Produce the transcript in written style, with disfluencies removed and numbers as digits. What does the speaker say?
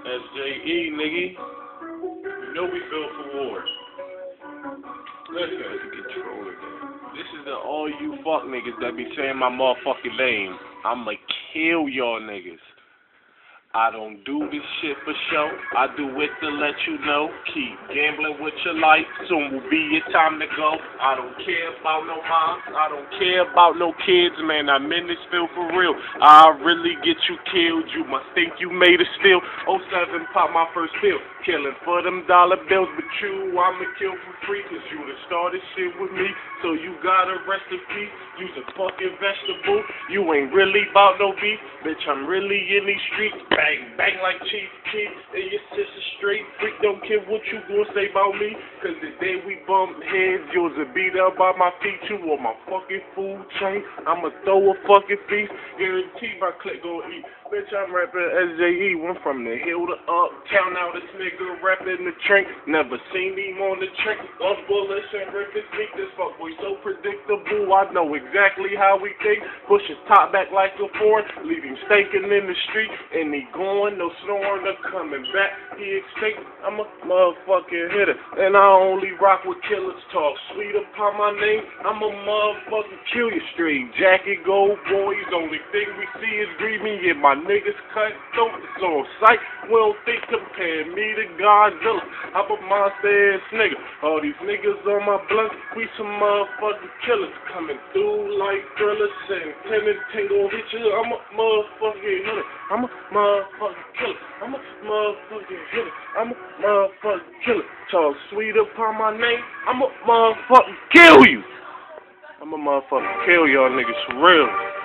SJE, nigga. You know we built for war. Listen, this is to all you fuck niggas that be saying my motherfucking name. I'ma kill y'all niggas. I don't do this shit for show. I do it to let you know. Keep gambling with your life. Soon will be your time to go. I don't care about no moms. I don't care about no kids, man. I'm in this field for real. I'll really get you killed. You must think you made it still. '07 pop my first pill. Killing for them dollar bills. But you, I'ma kill for free. Cause you done started shit with me. So you got a recipe. You's a fucking vegetable. You ain't really about no beef. Bitch, I'm really in these streets. Bang, bang like Chief Keef. And your sister straight freak. Don't care what you gonna say about me. Cause the day we bump heads, you's a beat up by my feet. You on my fucking food chain. I'ma throw a fucking feast. Guarantee my clique gon' eat. Bitch, I'm rapping SJE. Went from the hill to uptown. Now this nigga rapping the train. Never seen him on the train. One bullets and rip his meat. This fuckboy so predictable. I know exactly how we think. Push his top back like a foreign. Leave him stinking in the street. And he going, no snoring, no coming back. He extinct. I'm a motherfucking hitter. And I only rock with killers. Talk sweet upon my name. I'm a motherfucking kill you straight. Jacket gold boys. Only thing we see is grieving. Yeah, my niggas cut throat. It's on sight. We don't think compare me to Godzilla. I'm a monster ass nigga. All these niggas on my blunt. We some motherfucking killers. Coming through like thrillers. And 10 and 10 gon' hit you. I'm a motherfucking hitter. I'm a motherfucking killer. I'm a motherfucking hitter. I'm a motherfucking killer. Talk sweet upon my name. I'm a motherfucking kill you. I'm a motherfucking kill y'all niggas for real.